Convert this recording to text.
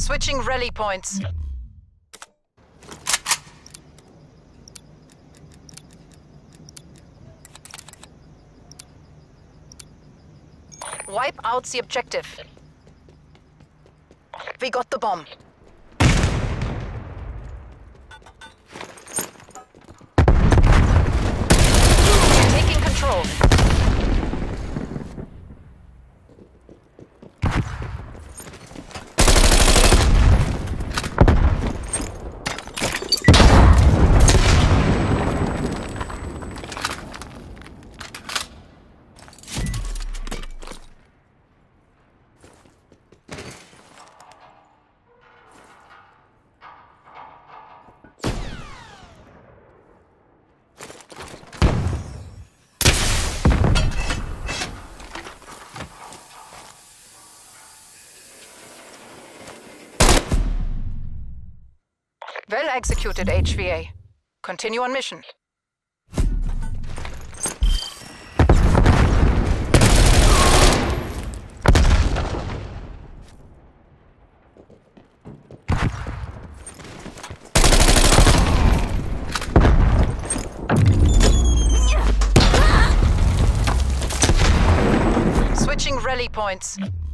Switching rally points. Wipe out the objective. We got the bomb. Taking control. Well executed, HVA. Continue on mission. Switching rally points.